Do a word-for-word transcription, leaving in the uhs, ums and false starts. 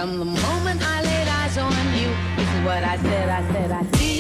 From the moment I laid eyes on you, this is what I said, I said, I see